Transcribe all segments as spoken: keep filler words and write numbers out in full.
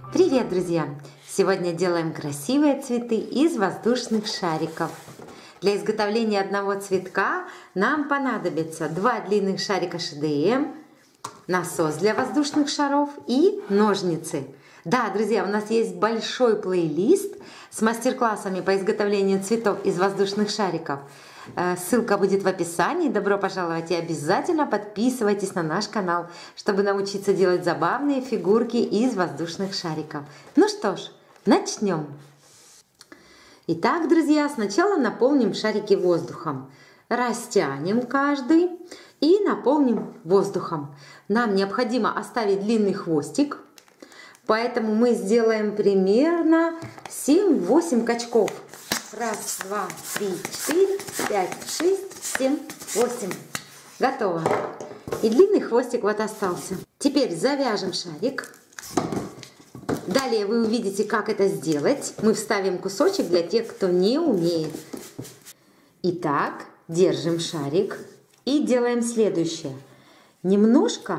Привет, друзья! Сегодня делаем красивые цветы из воздушных шариков. Для изготовления одного цветка нам понадобится два длинных шарика эйч ди эм, насос для воздушных шаров и ножницы. Да, друзья, у нас есть большой плейлист с мастер-классами по изготовлению цветов из воздушных шариков. Ссылка будет в описании. Добро пожаловать и обязательно подписывайтесь на наш канал, чтобы научиться делать забавные фигурки из воздушных шариков. Ну что ж, начнем. Итак, друзья, сначала наполним шарики воздухом. Растянем каждый и наполним воздухом. Нам необходимо оставить длинный хвостик, поэтому мы сделаем примерно семь-восемь качков. Раз, два, три, четыре, пять, шесть, семь, восемь. Готово. И длинный хвостик вот остался. Теперь завяжем шарик. Далее вы увидите, как это сделать. Мы вставим кусочек для тех, кто не умеет. Итак, держим шарик и делаем следующее. Немножко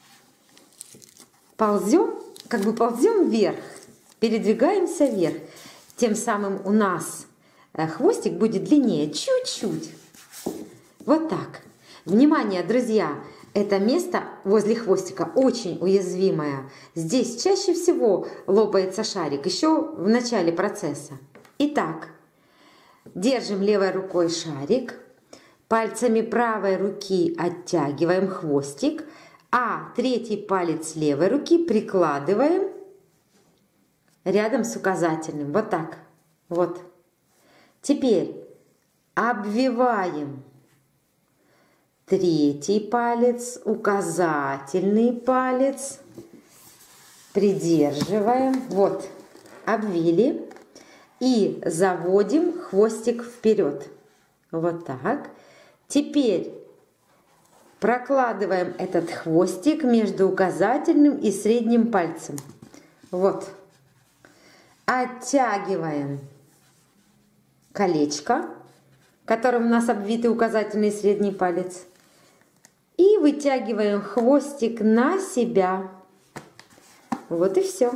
ползем, как бы ползем вверх, передвигаемся вверх. Тем самым у нас хвостик будет длиннее чуть-чуть. Вот так. Внимание, друзья! Это место возле хвостика очень уязвимое. Здесь чаще всего лопается шарик еще в начале процесса. Итак, держим левой рукой шарик. Пальцами правой руки оттягиваем хвостик. А третий палец левой руки прикладываем рядом с указательным. Вот так. Вот. Теперь обвиваем третий палец, указательный палец. Придерживаем. Вот. Обвили. И заводим хвостик вперед. Вот так. Теперь прокладываем этот хвостик между указательным и средним пальцем. Вот. Оттягиваем колечко, которым у нас обвиты указательный и средний палец. И вытягиваем хвостик на себя. Вот и все.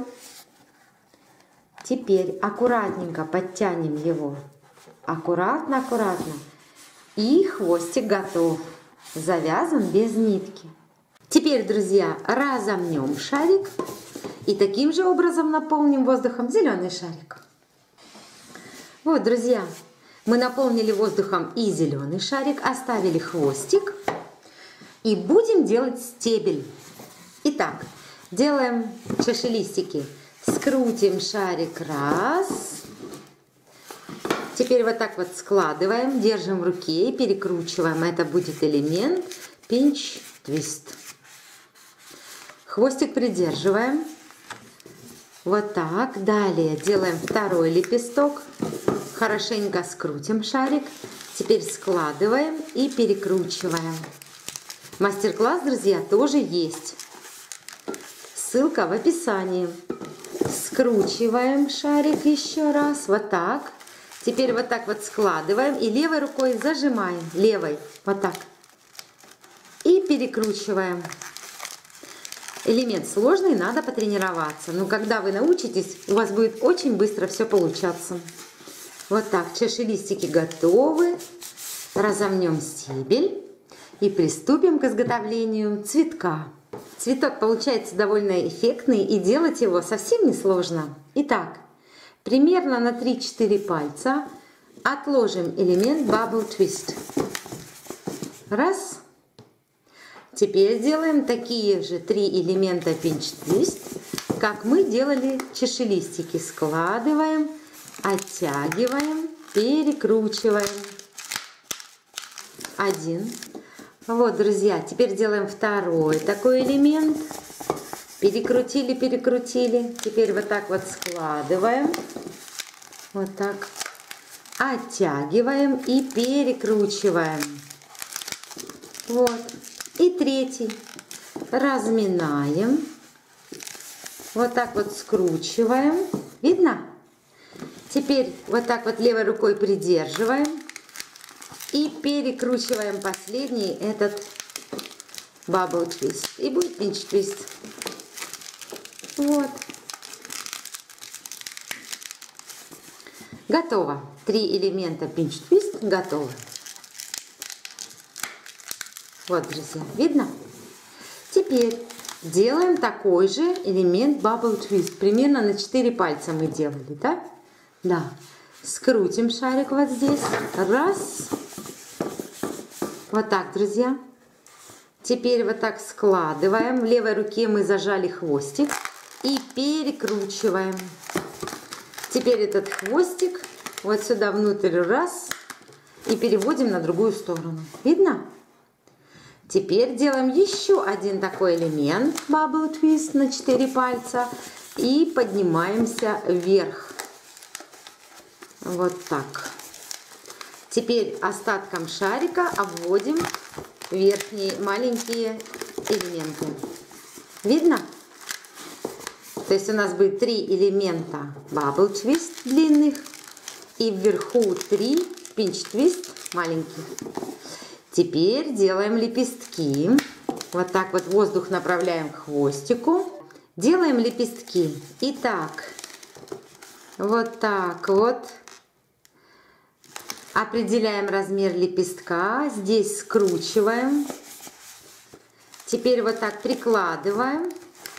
Теперь аккуратненько подтянем его. Аккуратно, аккуратно. И хвостик готов. Завязан без нитки. Теперь, друзья, разомнем шарик. И таким же образом наполним воздухом зеленый шарик. Вот, друзья, мы наполнили воздухом и зеленый шарик, оставили хвостик. И будем делать стебель. Итак, делаем чашелистики. Скрутим шарик раз. Теперь вот так вот складываем, держим в руке и перекручиваем. Это будет элемент пинч-твист. Хвостик придерживаем. Вот так. Далее делаем второй лепесток. Хорошенько скрутим шарик. Теперь складываем и перекручиваем. Мастер-класс, друзья, тоже есть. Ссылка в описании. Скручиваем шарик еще раз. Вот так. Теперь вот так вот складываем и левой рукой зажимаем. Левой. Вот так. И перекручиваем. Элемент сложный, надо потренироваться. Но когда вы научитесь, у вас будет очень быстро все получаться. Вот так, чашелистики готовы. Разомнем стебель и приступим к изготовлению цветка. Цветок получается довольно эффектный и делать его совсем не сложно. Итак, примерно на три-четыре пальца отложим элемент Bubble Twist. Раз. Теперь делаем такие же три элемента Pinch Twist, как мы делали чашелистики. Складываем, оттягиваем, перекручиваем. Один. Вот, друзья, теперь делаем второй такой элемент. Перекрутили, перекрутили. Теперь вот так вот складываем. Вот так. Оттягиваем и перекручиваем. Вот. И третий. Разминаем. Вот так вот скручиваем. Видно? Теперь вот так вот левой рукой придерживаем. И перекручиваем последний этот Bubble Twist. И будет Pinch Twist. Вот. Готово. Три элемента пинч-твист готовы. Вот, друзья, видно? Теперь делаем такой же элемент Bubble Twist. Примерно на четыре пальца мы делали, да? Да. Скрутим шарик вот здесь. Раз. Вот так, друзья. Теперь вот так складываем. В левой руке мы зажали хвостик и перекручиваем. Теперь этот хвостик вот сюда внутрь раз и переводим на другую сторону. Видно? Теперь делаем еще один такой элемент Bubble Twist на четыре пальца и поднимаемся вверх. Вот так. Теперь остатком шарика обводим верхние маленькие элементы. Видно? То есть у нас будет три элемента Bubble Twist длинных и вверху три Pinch Twist маленьких. Теперь делаем лепестки. Вот так вот воздух направляем к хвостику. Делаем лепестки. Итак, вот так вот. Определяем размер лепестка. Здесь скручиваем. Теперь вот так прикладываем.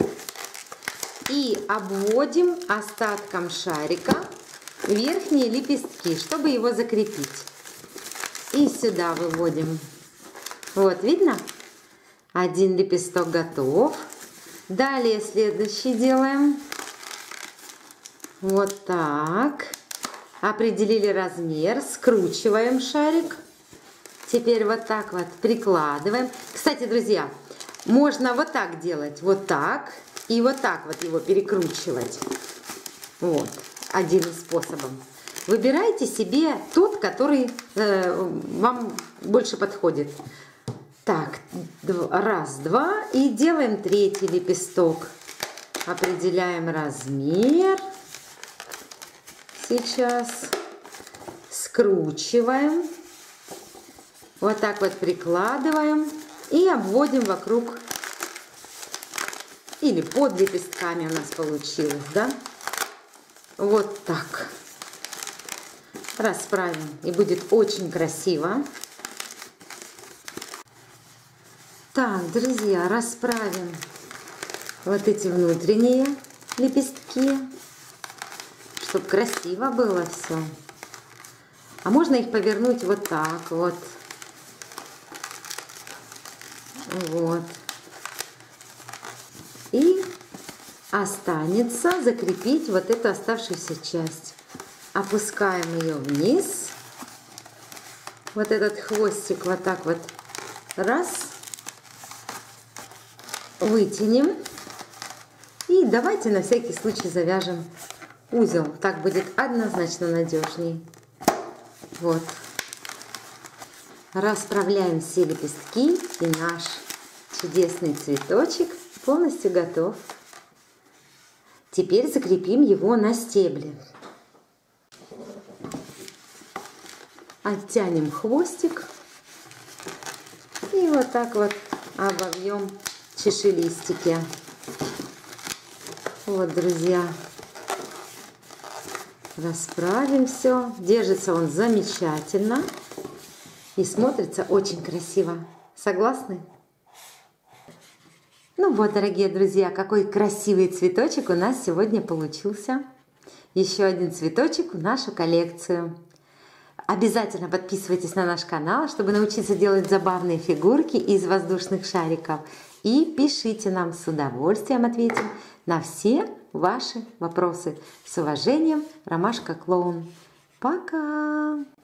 И обводим остатком шарика верхние лепестки, чтобы его закрепить. И сюда выводим. Вот, видно? Один лепесток готов. Далее следующий делаем. Вот так. Определили размер. Скручиваем шарик. Теперь вот так вот прикладываем. Кстати, друзья, можно вот так делать. Вот так. И вот так вот его перекручивать. Вот. Один из способов. Выбирайте себе тот, который э, вам больше подходит. Так, раз, два. И делаем третий лепесток. Определяем размер. Сейчас скручиваем. Вот так вот прикладываем. И обводим вокруг. Или под лепестками у нас получилось, да? Вот так. Расправим, и будет очень красиво. Так, друзья, расправим вот эти внутренние лепестки, чтобы красиво было все. А можно их повернуть вот так вот. Вот. И останется закрепить вот эту оставшуюся часть. Опускаем ее вниз. Вот этот хвостик вот так вот раз. Вытянем. И давайте на всякий случай завяжем узел. Так будет однозначно надежней. Вот. Расправляем все лепестки. И наш чудесный цветочек полностью готов. Теперь закрепим его на стебле. Оттянем хвостик и вот так вот обовьем чашелистики. Вот, друзья, расправим все. Держится он замечательно и смотрится очень красиво. Согласны? Ну вот, дорогие друзья, какой красивый цветочек у нас сегодня получился. Еще один цветочек в нашу коллекцию. Обязательно подписывайтесь на наш канал, чтобы научиться делать забавные фигурки из воздушных шариков. И пишите нам, с удовольствием ответим на все ваши вопросы. С уважением, Ромашка Клоун. Пока!